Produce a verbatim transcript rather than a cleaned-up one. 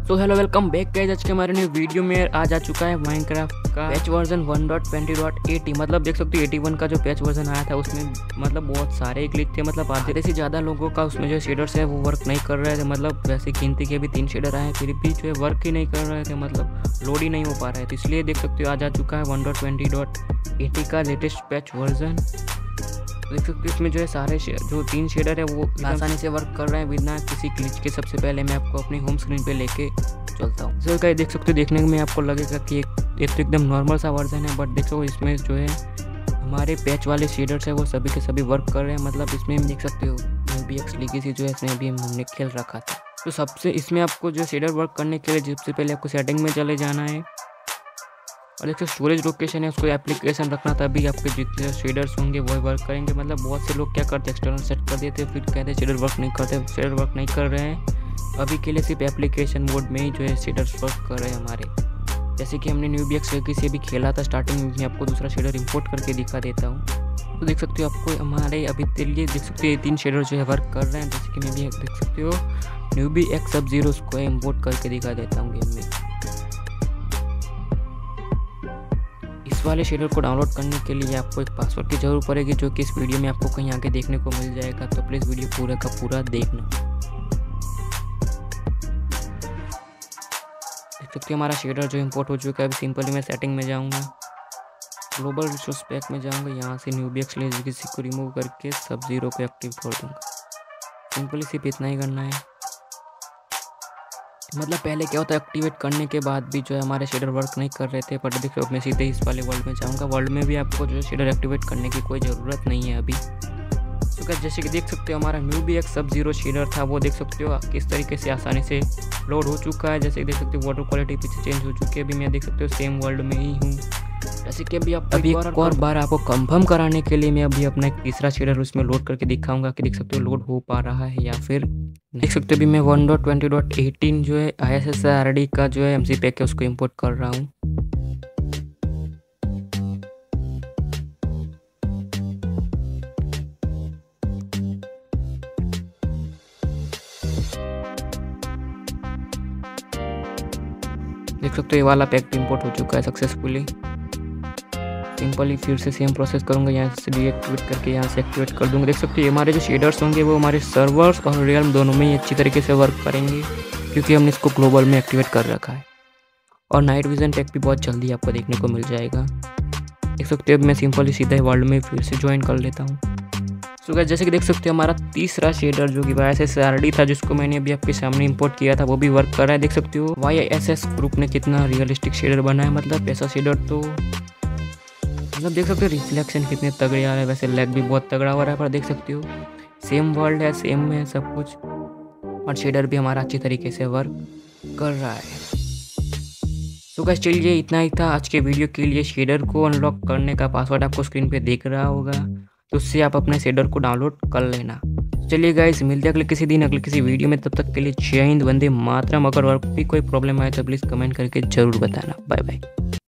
तो hello welcome back guys. आज के हमारे न्यू वीडियो में आज आ चुका है माइनक्राफ्ट का patch version one dot twenty dot eighty. मतलब देख सकते हो एटी वन का जो पैच वर्जन आया था उसमें मतलब बहुत सारे ग्लिच थे। मतलब आधे से ज़्यादा लोगों का उसमें जो शेडर्स है वो वर्क नहीं कर रहे थे। मतलब वैसे गिनती के भी तीन शेडर आए फिर भी जो है वर्क ही नहीं कर रहे थे, मतलब लोड ही नहीं हो पा रहे थे। इसलिए देख सकते हो आज आ चुका है one dot twenty dot eighty का लेटेस्ट पैच वर्जन। देख सकते हो इसमें जो है सारे जो तीन शेडर है वो आसानी से वर्क कर रहे हैं बिना किसी ग्लिच के। सबसे पहले मैं आपको अपनी होम स्क्रीन पे लेके चलता हूँ। सो गाइस देख सकते हो, देखने में आपको लगेगा कि एक एक तो एकदम नॉर्मल सा वर्जन है, बट देखो इसमें जो है हमारे पैच वाले शेडर्स है वो सभी के सभी वर्क कर रहे हैं। मतलब इसमें देख सकते हो न्यूबीएक्स लीगेसी जो है इसमें अभी हमने खेल रखा था। तो सबसे इसमें आपको जो शेडर वर्क करने के लिए सबसे पहले आपको सेटिंग में चले जाना है और एक स्टोरेज लोकेशन है उसको एप्लीकेशन रखना, तभी आपके जितने शेडर्स होंगे वो वर्क करेंगे। मतलब बहुत से लोग क्या करते हैं एक्सटर्नल सेट कर देते हैं फिर कहते हैं शेडर वर्क नहीं करते। शेडर वर्क नहीं कर रहे हैं, अभी के लिए सिर्फ एप्लीकेशन मोड में ही जो है शेडर्स वर्क कर रहे हैं हमारे। जैसे कि हमने न्यूबीएक्स से भी खेला था स्टार्टिंग में, आपको दूसरा शेडर इंपोर्ट करके दिखा देता हूँ। तो देख सकते हो आपको हमारे अभी के लिए देख सकते हो ये तीन शेडर जो है वर्क कर रहे हैं। जैसे कि मैं भी देख सकते हो न्यूबीएक्स सब जीरो को इंपोर्ट करके दिखा देता हूँ गेम में। इस वाले शेडर को डाउनलोड करने के लिए आपको एक पासवर्ड की जरूरत पड़ेगी, जो कि इस वीडियो में आपको कहीं आगे देखने को मिल जाएगा। तो प्लीज़ वीडियो पूरा का पूरा देखना। देख सकते हो हमारा शेडर जो इंपोर्ट हो चुका है। अभी सिंपली मैं सेटिंग में जाऊंगा, ग्लोबल रिसोर्स पैक में जाऊंगा, यहाँ से न्यूबीएक्स लीगेसी को रिमूव करके सब जीरो को एक्टिव कर दूंगा। सिंपली सिर्फ इतना ही करना है। मतलब पहले क्या होता है एक्टिवेट करने के बाद भी जो है हमारे शेडर वर्क नहीं कर रहे थे, बट देखो मैं सीधे इस वाले वर्ल्ड में जाऊंगा। वर्ल्ड में भी आपको जो शेडर एक्टिवेट करने की कोई ज़रूरत नहीं है अभी। तो क्या जैसे कि देख सकते हो हमारा न्यूबीएक्स सब जीरो शेडर था वो देख सकते हो किस तरीके से आसानी से लोड हो चुका है। जैसे कि देख सकते हो वाटर क्वालिटी पीछे चेंज हो चुकी है। अभी मैं देख सकते हो सेम वर्ल्ड में ही हूँ। जैसे कि अभी आप अभी एक और बार आपको कंफर्म कराने के लिए मैं अभी अपना एक तीसरा शेडर उसमें लोड करके दिखाऊंगा कि देख सकते हो लोड हो पा रहा है या फिर देख सकते हो। अभी मैं one dot twenty dot eighteen जो है I S S R D का जो है एम सी पैक है उसको इम्पोर्ट कर रहा हूँ। देख सकते हो ये वाला पैक भी इम्पोर्ट हो चुका है सक्सेसफुली। सिंपली फिर से सेम प्रोसेस करूंगा, यहाँ से डीएक्टिवेट करके यहाँ से एक्टिवेट कर दूंगा। देख सकते हो हमारे जो शेडर्स होंगे वो हमारे सर्वर्स और रियल दोनों में ही अच्छी तरीके से वर्क करेंगे, क्योंकि हमने इसको ग्लोबल में एक्टिवेट कर रखा है। और नाइट विजन पैक भी बहुत जल्दी आपको देखने को मिल जाएगा। देख सकते हो मैं सिंपली सीधा वर्ल्ड में फिर से ज्वाइन कर लेता हूँ। सो गाइस जैसे कि देख सकते हो हमारा तीसरा शेडर जो कि Y S S R D था जिसको मैंने अभी आपके सामने इंपोर्ट किया था वो भी वर्क कर रहा है। देख सकते हो वाई एस एस ग्रुप ने कितना रियलिस्टिक शेडर बनाया। मतलब ऐसा शेडर तो मतलब देख सकते हो रिफ्लेक्शन कितने तगड़े आ रहे हैं। वैसे लैग भी बहुत तगड़ा हो रहा है, पर देख सकते हो सेम वर्ल्ड है, सेम है सब कुछ, और शेडर भी हमारा अच्छी तरीके से वर्क कर रहा है। तो गाइस चलिए इतना ही था आज के वीडियो के लिए। शेडर को अनलॉक करने का पासवर्ड आपको स्क्रीन पे दिख रहा होगा, तो उससे आप अपने शेडर को डाउनलोड कर लेना। चलिए गाइस मिलते हैं अगले किसी दिन अगले किसी वीडियो में। तब तक के लिए जय हिंद, वंदे मातरम। अगर और भी कोई प्रॉब्लम आए तो प्लीज़ कमेंट करके ज़रूर बताना। Bye bye.